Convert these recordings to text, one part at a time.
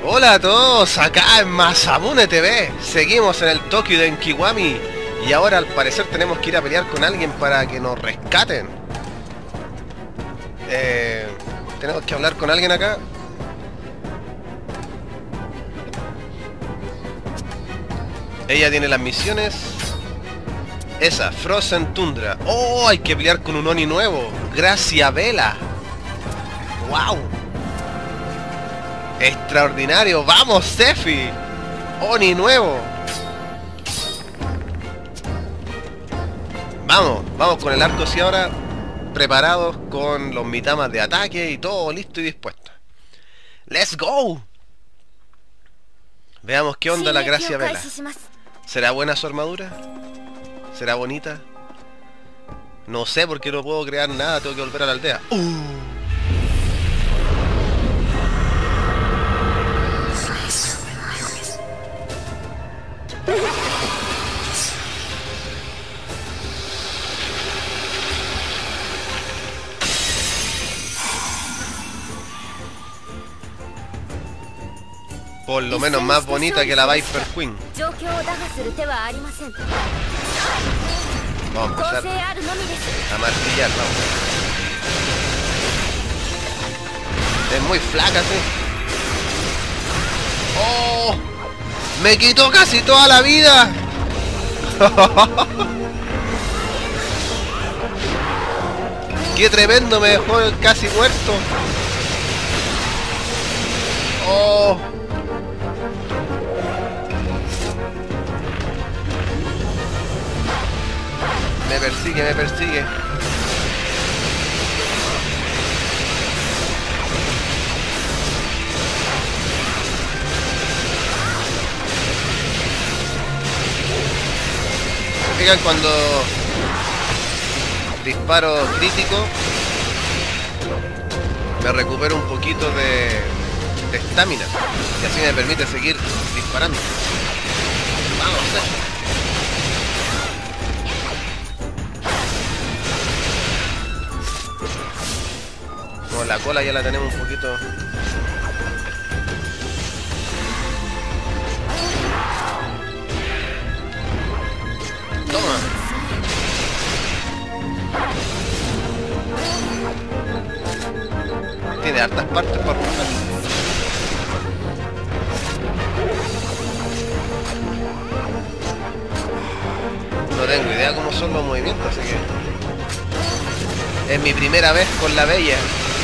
Hola a todos, acá en Masamune TV. Seguimos en el Tokyo de Enkiwami. Y ahora al parecer tenemos que ir a pelear con alguien para que nos rescaten. Tenemos que hablar con alguien acá. Ella tiene las misiones. Esa, Frozen Tundra. Oh, hay que pelear con un Oni nuevo. Gracia Vela. Wow. Extraordinario. Vamos, Sefi. Oni nuevo. Vamos con el arco sí ahora. Preparados con los mitamas de ataque y todo listo y dispuesto. ¡Let's go! Veamos qué onda la Gracia Vela. ¿Será buena su armadura? ¿Será bonita? No sé porque no puedo crear nada, tengo que volver a la aldea. Por lo menos más bonita que la Viper Queen. Vamos a empezar a martillar, vamos. Es muy flaca, sí. ¡Oh! ¡Me quitó casi toda la vida! ¡Qué tremendo! Me dejó casi muerto. ¡Oh! Me persigue, me persigue. ¿Se fijan cuando disparo crítico? Me recupero un poquito de estamina y así me permite seguir disparando. Vamos, Con la cola ya la tenemos un poquito. Toma. Tiene hartas partes para romper. No tengo idea cómo son los movimientos, así que es mi primera vez con la bella.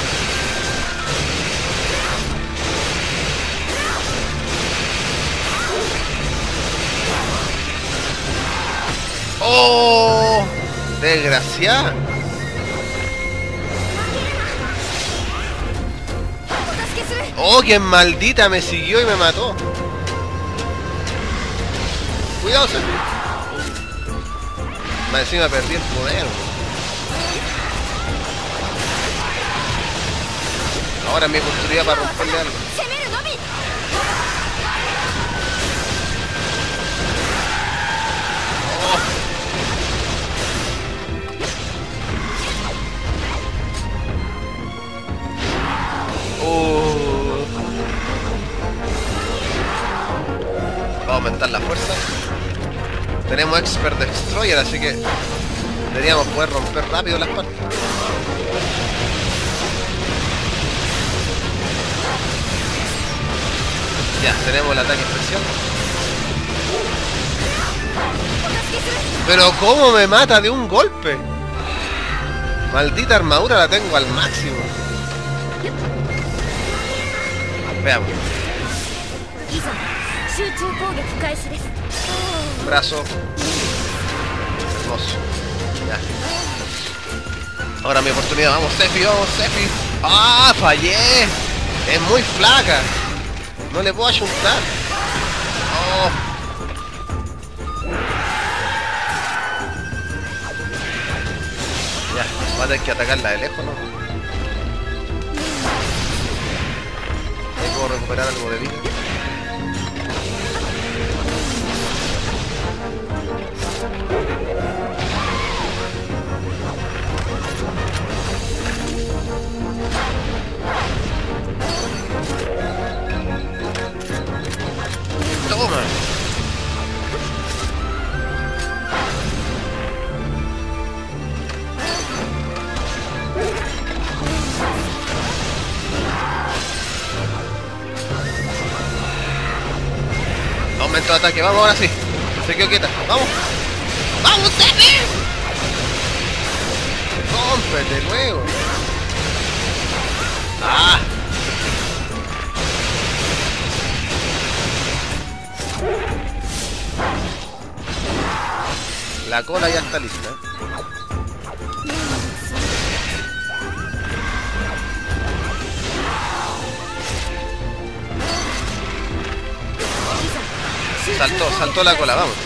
¡Oh! ¡Desgraciada! ¡Oh, qué maldita! Me siguió y me mató. Cuidado, Sefi. Más encima perdí el poder. Ahora es mi oportunidad para romperle algo. Va a aumentar la fuerza. Tenemos Expert Destroyer, así que deberíamos poder romper rápido las partes. Ya, tenemos el ataque especial. Pero ¿cómo me mata de un golpe? Maldita armadura la tengo al máximo. Veamos. Brazo. Hermoso. Ya. Ahora mi oportunidad. Vamos, Sefi, vamos, Sefi. ¡Ah! ¡Fallé! Es muy flaca. No le puedo ayudar. ¡Oh! Ya, va a tener que atacarla de lejos, ¿no? Ahí puedo recuperar algo de vida. Aumento de ataque, vamos ahora sí. Se quedó quieta, vamos. ¡Vamos, Tepe! ¡Rómpete luego! ¡Ah! La cola ya está lista. Saltó la cola, vamos.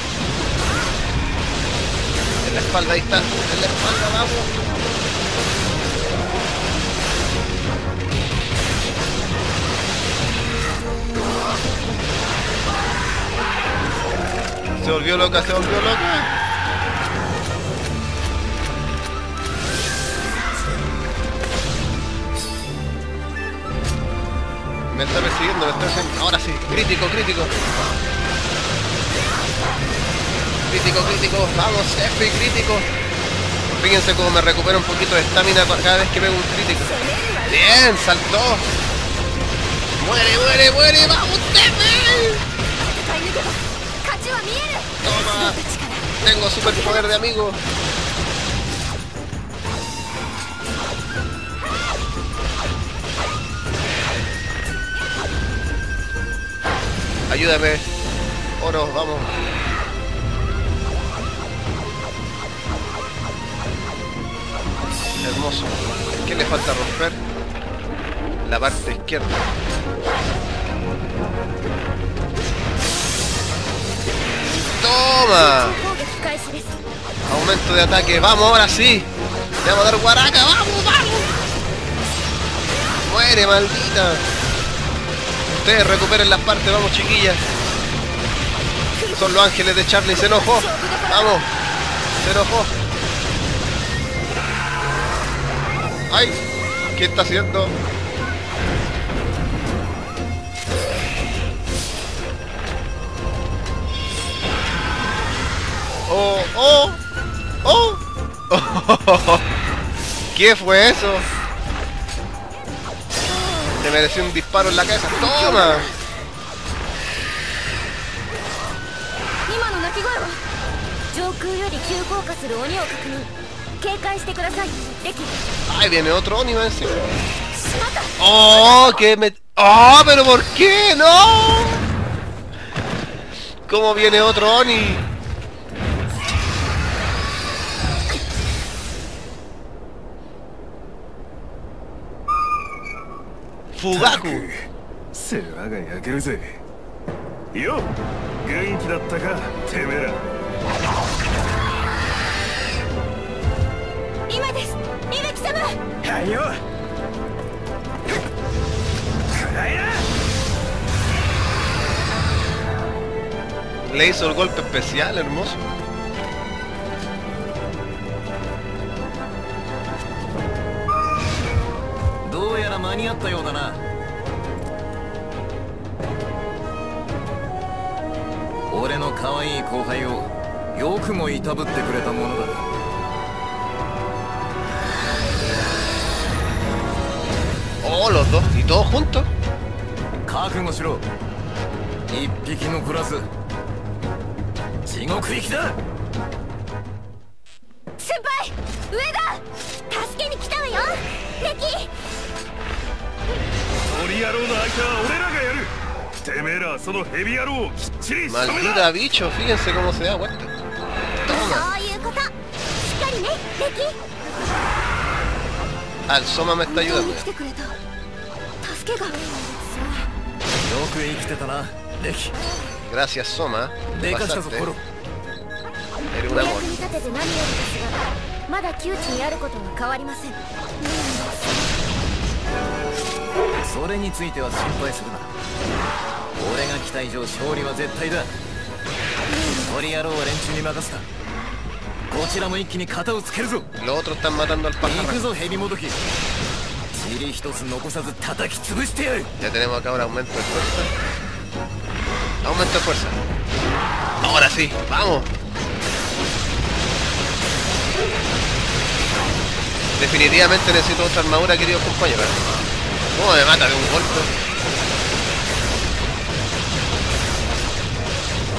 En la espalda, ahí está. En la espalda, vamos. Se volvió loca, se volvió loca. Me está persiguiendo, me está haciendo... Ahora sí, crítico, crítico. Crítico, vamos, F, crítico. Fíjense cómo me recupero un poquito de estamina cada vez que pego un crítico. Bien, saltó. Muere, vamos, F. Toma, tengo superpoder de amigo. Ayúdame, Oro, vamos. Hermoso. ¿Qué le falta romper? La parte izquierda. ¡Toma! Aumento de ataque. ¡Vamos, ahora sí! ¡Le vamos a dar guaraca! ¡Vamos! ¡Muere, maldita! Ustedes recuperen las partes, vamos, chiquillas. Son los ángeles de Charlie, se enojó. ¡Vamos! Se enojó. ¡Ay! ¿Qué está haciendo? ¡Oh! ¿Qué fue eso? Te mereció un disparo en la cabeza. ¡Toma! ¡Ay, viene otro Oni más encima! ¡Oh! ¿Qué me...? ¡Oh! ¿Pero por qué? ¡No! ¿Cómo viene otro Oni? Fugaku. Yo, 元気だったか、てめえら。 今です、伊吹様。 はいよ。暗いな。 Le hizo el golpe especial, hermoso. Do yaら間に合ったようだな。俺の可愛い後輩をよくもいたぶってくれたものだ。 Oh, los dos, y todos juntos. 覚悟しろ。一匹残らず地獄行きだ。 先輩、上だ。助けに来たわよ。レキ。 鳥野郎の相手は俺らがやる。てめえらそのヘビ野郎をきっちり仕留め Maldita bicho, fíjense cómo se da vuelta. そういうこと。しっかりね、レキ。 Ah, el Soma me está ayudando. 来てくれた。助けが。 よく生きてたな、レキ。 Gracias, Soma. でかしたぞ、 Pasaste. コロ。 Eres un お amor. 役に立てて何よりですが、まだ窮地にあることは変わりません。 それについては心配するな。俺が期待以上勝利は絶対だ。鳥野郎は連中に任せた。こちらも一気に型をつけるぞ。 Los otros están matando al 行く pájaro. ぞヘビもどき。塵一つ残さず叩き潰してやる。 Ya tenemos acá un aumento de fuerza. Aumento de fuerza. Ahora sí, vamos. Definitivamente necesito otra armadura, queridos compañeros. ¿Cómo me mata de un golpe?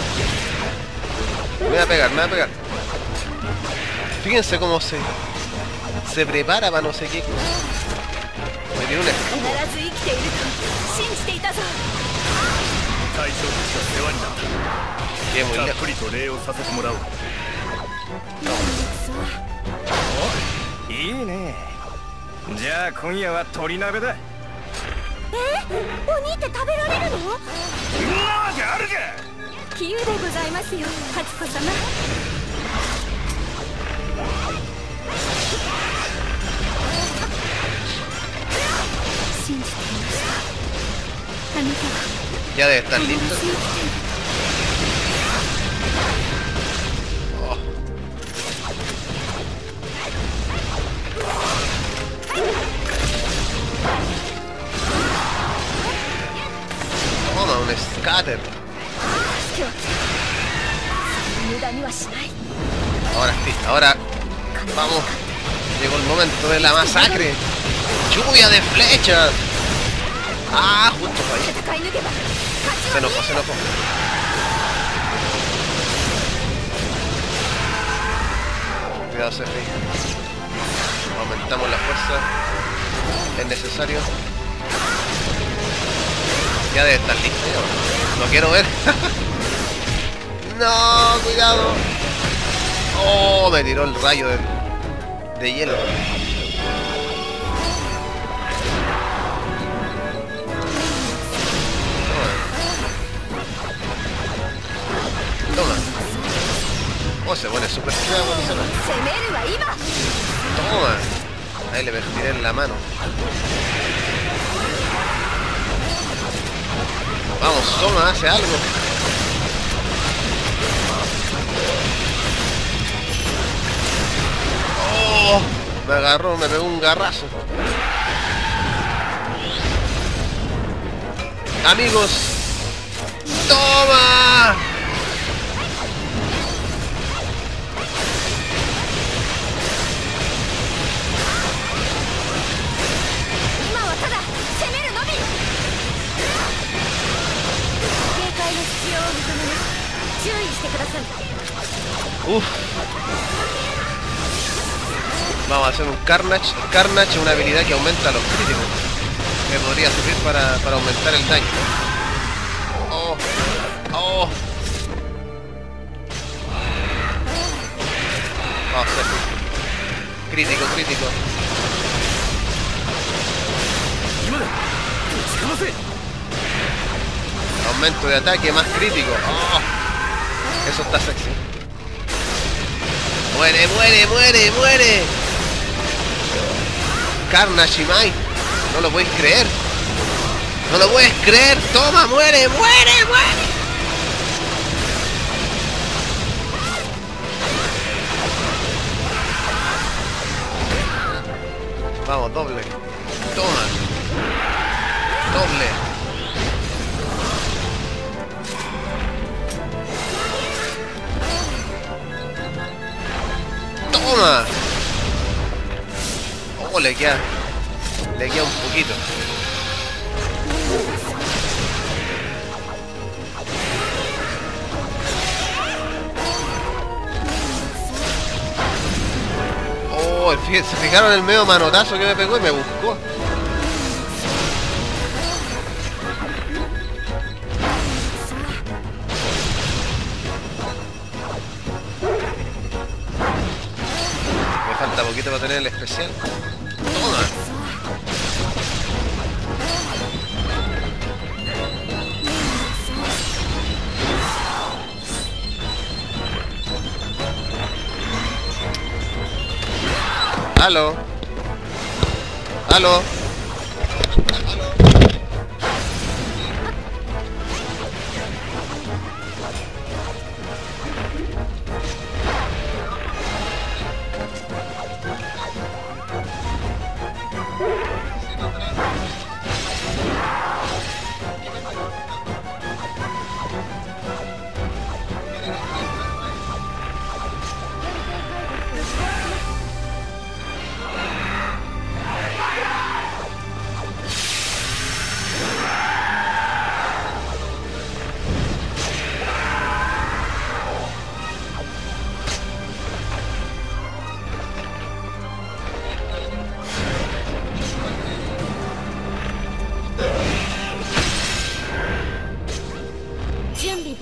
pegar, me va a pegar. Fíjense cómo se prepara para no sé qué cosa. Me tiró un escudo. 必ず生きていると信じていたぞ。 大将たちが世話になっ Qué muy た。たっ lejos. ぷりと礼をさせてもらおう。おいいね。じゃあ今夜は鶏鍋だ。 鬼って食べられるの？ そんなわけあるか。 杞憂でございますよ、初子様。信じていました。あなたは Ya debe estar 必ず listo. 生きている。 Oh. Toma, un scatter. 助けを無駄にはしない。 Ahora sí, ahora vamos. Llegó el momento de la masacre. Lluvia de flechas. Ah, justo fue ahí. 戦い抜けば勝ち Se は enojó, se enojó. Cuidado, Sefi. Aumentamos la fuerza. Es necesario. Ya debe estar listo ya. No quiero ver. No, cuidado. Oh, me tiró el rayo de hielo. Toma. Oh, se pone súper fea cuando se va. 攻めるは今。 Toma. Ahí le tiré en la mano. Vamos, Soma, hace algo. Oh, me agarró, me pegó un garrazo. Amigos, toma. Uf. Vamos a hacer un Carnage. Carnage es una habilidad que aumenta los críticos. Que podría servir para aumentar el daño. Oh. Oh. Vamos a hacer crítico, crítico. Aumento de ataque más crítico. Oh. Eso está sexy. Muere, muere, muere, muere. Carnage y Might. No lo podéis creer. No lo puedes creer. Toma, muere, muere, muere. Vamos, doble. Toma. Doble. Toma. Oh, le queda un poquito. Oh, se fijaron el medio manotazo que me pegó y me buscó. Me falta poquito para tener el especial. Toma. Aló. Aló.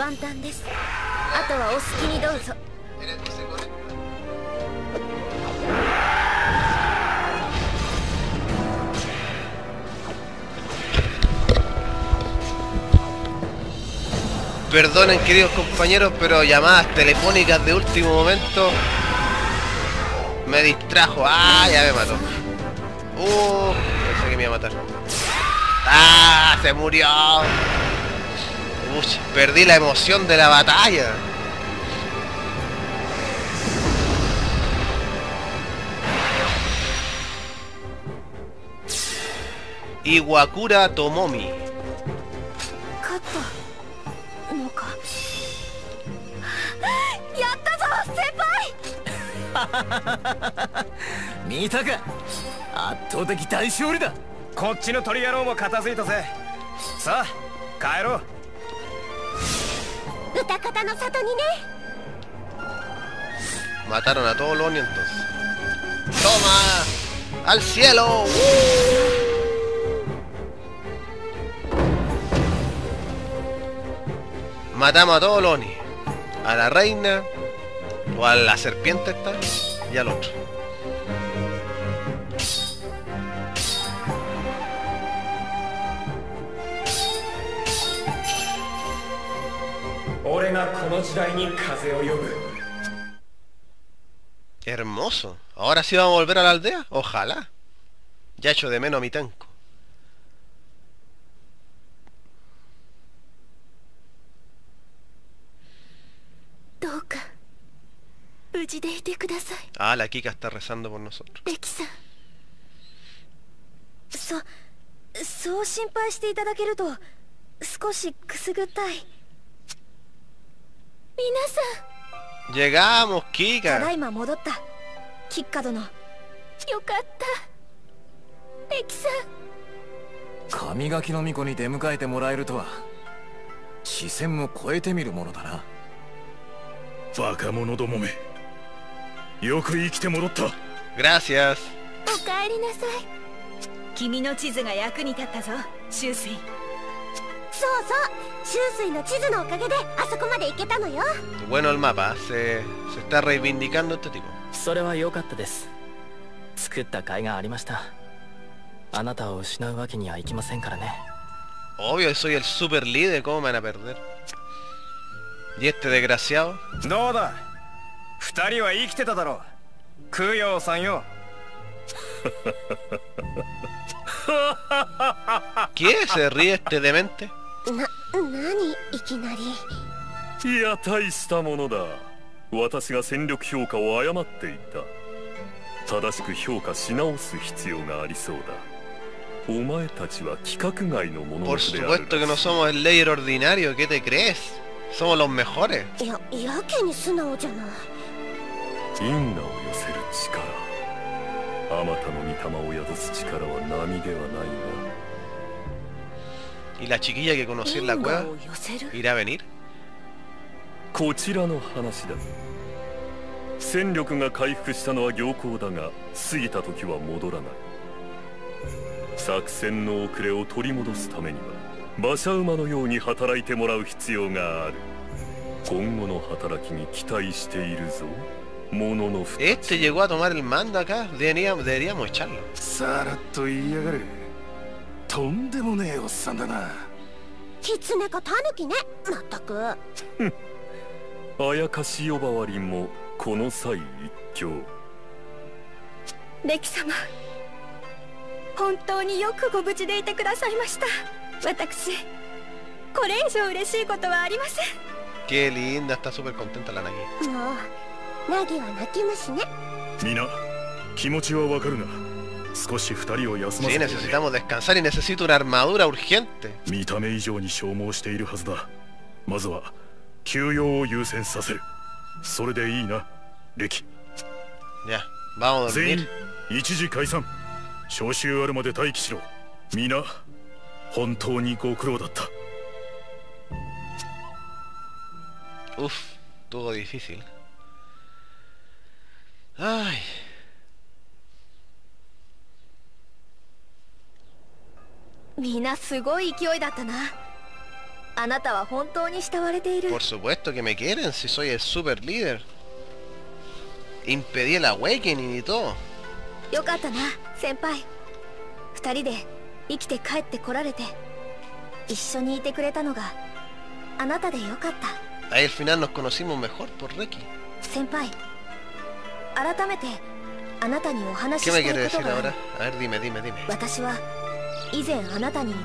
万端です。あとはお好きにどうぞ。 Perdonen, queridos compañeros, pero llamadas telefónicas de último momento me distrajo. Ah, ya me mató. Pensé que me iba a matar. Ah, se murió. Uy, perdí la emoción de la batalla. Iwakura Tomomi. Mita ka? 圧倒的大勝利だ。 こっちの鳥野郎も片付いたぜ。さあ帰ろう。 歌方の里にね。 Mataron a todos los Oni entonces. ¡Toma! ¡Al cielo! Matamos a todos los Oni. A la reina. O a la serpiente esta. Y al otro. Hermoso. Ahora sí vamos a volver a la aldea. Ojalá. Ya echo de menos a mi tanco. Ah, la Kika está rezando por nosotros. そう心配していただけると少しくすぐったい。皆さん。 Llegamos, Kika. ただいま戻った。キッカ殿。よかった。レキさん。 神垣の巫女に出迎えてもらえるとは視線を超えてみるものだな。 バカ者どもめ。よく生きて戻った。 Gracias. おかえりなさい。 君の地図が役に立ったぞ、秋水。 そうそう、秋水の地図のおかげであそこまで行けたのよ。 Bueno el mapa, se está reivindicando este tipo. それは良かったです。作った甲斐がありました。あなたを失うわけにはいきませんからね。 Obvio, soy el super líder, ¿cómo me van a perder? ¿Y este desgraciado? どうだ、二人は生きてただろう。空陽さんよ。 ¿Qué? ¿Se ríe este demente? 何いきなり。 いや大したものだ。私が戦力評価を誤っていた。正しく評価し直す必要がありそうだ。お前たちは規格外のものである。 Por supuesto que no somos el layer ordinario, ¿qué te crees? Somos los mejores. やけに素直じゃない。 因果を寄せる力。あまたの御霊を宿す力は波ではないな。 ¿Y la chiquilla que conocí en la cueva? ¿Irá a venir? こちらの話だ。戦力が回復したのは良好だが、過ぎた時は戻らない。作戦の遅れを取り戻すためには馬車馬のように働いてもらう必要がある。今後の働きに期待しているぞ。 Este llegó a tomar el mando acá, deberíamos echarlo. さらっと言いやがる。とんでもねえおっさんだな。 狐かタヌキね、まったく。 あやかし呼ばわりもこの際一興。 レキ様、本当によくご無事でいてくださいました。私、これ以上嬉しいことはありません。 Qué linda, está súper contenta la Nagi. もうナギは泣き虫ね。 みな、気持ちはわかるが、少し二人を休ませて。 Sí, necesitamos descansar y necesito una armadura urgente. 見た目以上に消耗しているはずだ。まずは休養を優先させる。それでいいな、レキ。 Ya, vamos a dormir. 全員一時解散。招集あるまで待機しろ。みな、本当にご苦労だった。 Uf, todo difícil. Ay. みんなすごい勢いだったな。 あなたは本当に慕われている。 Por supuesto que me quieren, si soy el super líder. Impedí el awakening y todo. よかったな先輩。二人で生きて帰ってこられて一緒にいてくれたのがあなたでよかった。 Ahí al final nos conocimos mejor por Reki. 先輩、改めてあなたにお話し ¿Qué し me たい quiere こと decir がある。 ahora? A ver, dime. 私は以前あなたに言った。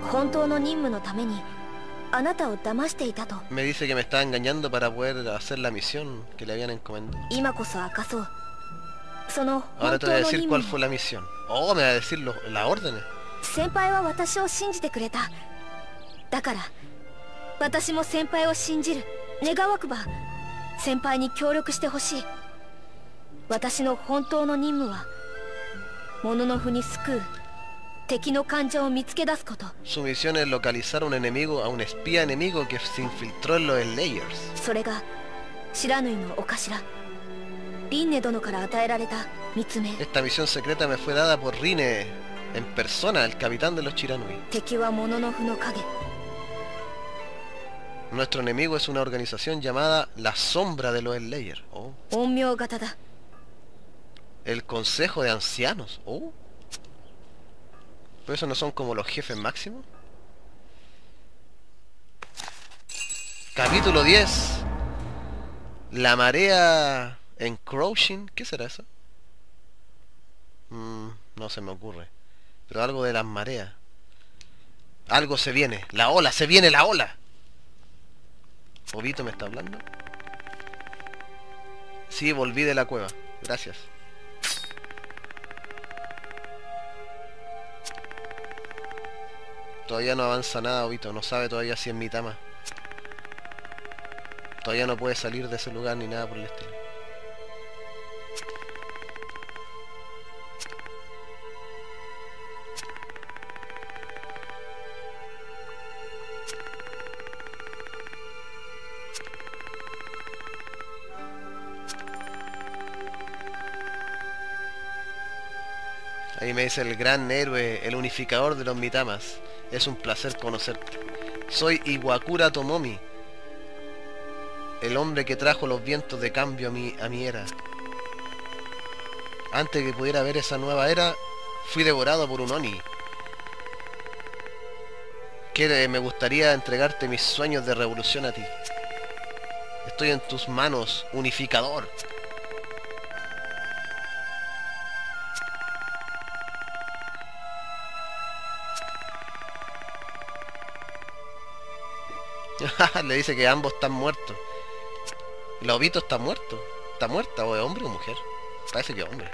本当の任務のためにあなたを騙していたと。 Me dice que me estaba engañando para poder hacer la misión que le habían encomendado. 今こそ明かそう。その Ahora 本 te 当 voy a の decir 任 cuál 務 fue la misión. Oh, me va a decir las órdenes. 先輩は私を信じてくれた。だから私も先輩を信じる。願わくば先輩に協力してほしい。私の本当の任務はモノノフに救う敵の患者を見つけ出すこと。 Su misión es localizar a un enemigo, a un espía enemigo que se infiltró en los Slayers. それが知らぬいのお頭リンネ殿から与えられた密命。 Esta misión secreta me fue dada por Rine en persona, el capitán de los Chiranui. 敵はモノノフの影。 Nuestro enemigo es una organización llamada La Sombra de los Slayers. Oh. 陰陽型だ。 El Consejo de Ancianos. Oh. ¿Pero esos no son como los jefes máximos? Capítulo 10. La marea encroaching. ¿Qué será eso? No se me ocurre. Pero algo de las mareas. Algo se viene. La ola, se viene la ola. ¿Obito me está hablando? Sí, volví de la cueva. Gracias. Todavía no avanza nada, Obito. No sabe todavía si es Mitama. Todavía no puede salir de ese lugar ni nada por el estilo. Ahí me dice el gran héroe, el unificador de los Mitamas. Es un placer conocerte. Soy Iwakura Tomomi, el hombre que trajo los vientos de cambio a mi era. Antes que pudiera ver esa nueva era, fui devorado por un Oni. Me gustaría entregarte mis sueños de revolución a ti. Estoy en tus manos, unificador. Le dice que ambos están muertos. ¿La Obito está muerto? ¿Está muerta o es hombre o mujer? Parece que es hombre.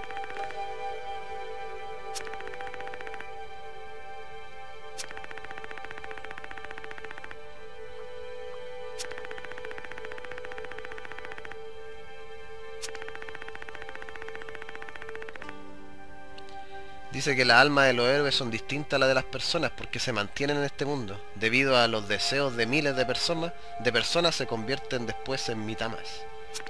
Dice que las almas de los héroes son distintas a las de las personas porque se mantienen en este mundo. Debido a los deseos de miles de personas se convierten después en mitamas.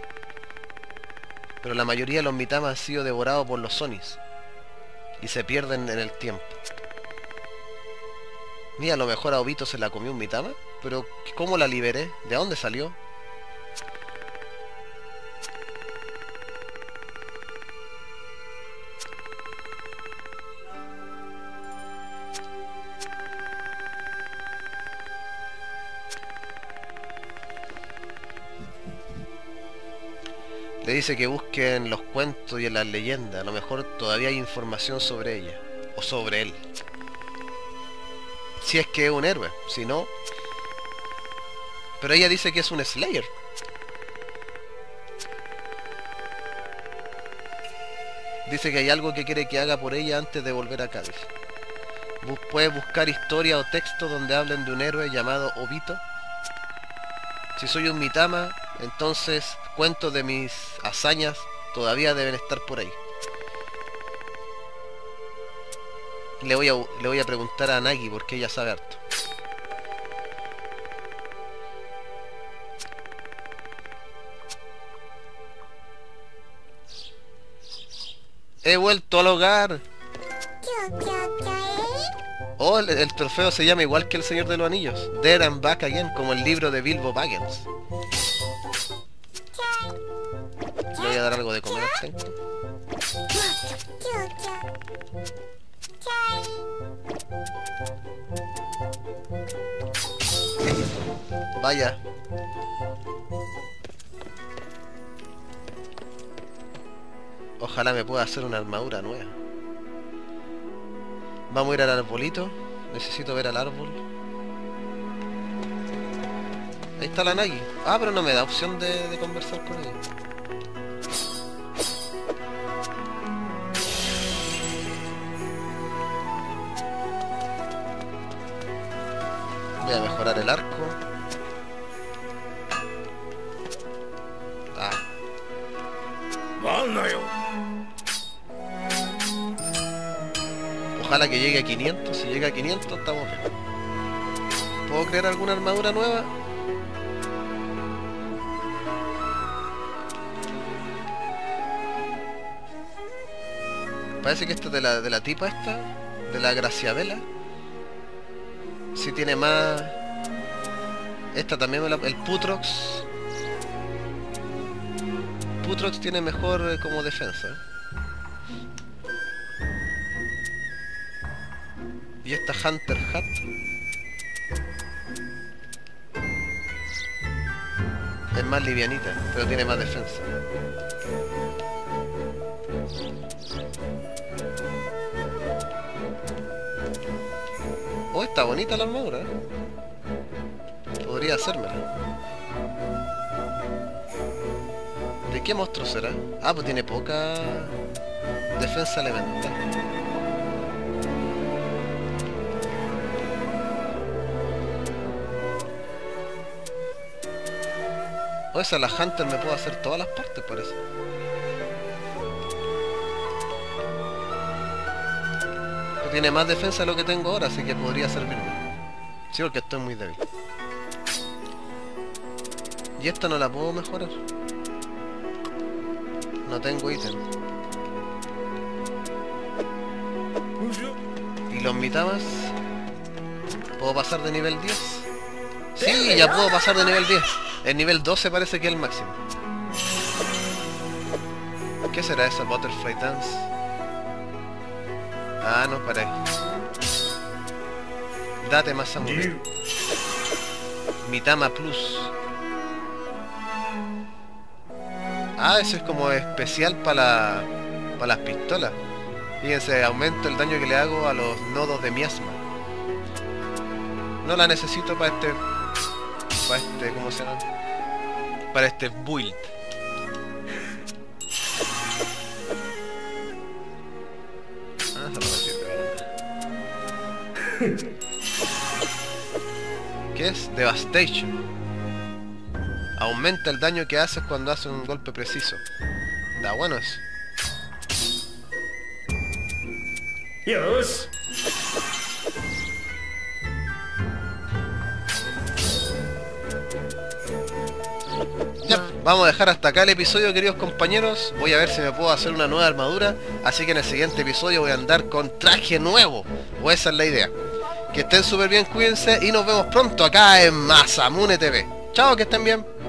Pero la mayoría de los mitamas han sido devorados por los Onis y se pierden en el tiempo. Mira, a lo mejor a Obito se la comió un mitama, pero ¿cómo la liberé? ¿De dónde salió? Le dice que busquen los cuentos y en las leyendas. A lo mejor todavía hay información sobre ella. O sobre él. Si es que es un héroe. Si no... Pero ella dice que es un Slayer. Dice que hay algo que quiere que haga por ella antes de volver acá. Dice. Puedes buscar historia o texto donde hablen de un héroe llamado Obito. Si soy un Mitama, entonces cuentos de mis hazañas todavía deben estar por ahí. Le voy a preguntar a Nagi porque ella sabe harto. He vuelto al hogar. Oh, el trofeo se llama igual que el Señor de los Anillos. There and Back Again, como el libro de Bilbo Baggins. Le voy a dar algo de comer al Tenko. Vaya. Ojalá me pueda hacer una armadura nueva. Vamos a ir al arbolito. Necesito ver al árbol. Ahí está la Nagi. Ah, pero no me da opción de conversar con ella. Voy a mejorar el arco. Ah. Ojalá que llegue a 500. Si llega a 500 estamos bien. ¿Puedo crear alguna armadura nueva? Parece que esta de la tipa esta, de la Graciabela, sí tiene más. Esta también el Putrox. Putrox tiene mejor como defensa. Y esta Hunter Hat es más livianita, pero tiene más defensa. Oh, está bonita la armadura, ¿eh? Podría hacérmela. ¿De qué monstruo será? Ah, pues tiene poca defensa elemental. O esa, la Hunter me puedo hacer todas las partes, parece. Pero tiene más defensa de lo que tengo ahora, así que podría servirme. Sí, porque estoy muy débil. Y esta no la puedo mejorar. No tengo ítem. ¿Y los Mitamas? ¿Puedo pasar de nivel 10? Sí, ya puedo pasar de nivel 10. El nivel 12 parece que es el máximo. ¿Qué será esa Butterfly Dance? Ah, no, para ahí. Date más samurai. Mitama Plus. Ah, eso es como especial para las pistolas. Fíjense, aumento el daño que le hago a los nodos de miasma. No la necesito para este... ¿cómo se llama? Para este build. Ah, eso no me sirve. ¿Qué es? Devastation. Aumenta el daño que haces cuando haces un golpe preciso. Está bueno eso. Yosh. Ya, vamos a dejar hasta acá el episodio, queridos compañeros. Voy a ver si me puedo hacer una nueva armadura. Así que en el siguiente episodio voy a andar con traje nuevo. O esa es la idea. Que estén súper bien, cuídense y nos vemos pronto acá en Masamune TV. Chao, que estén bien.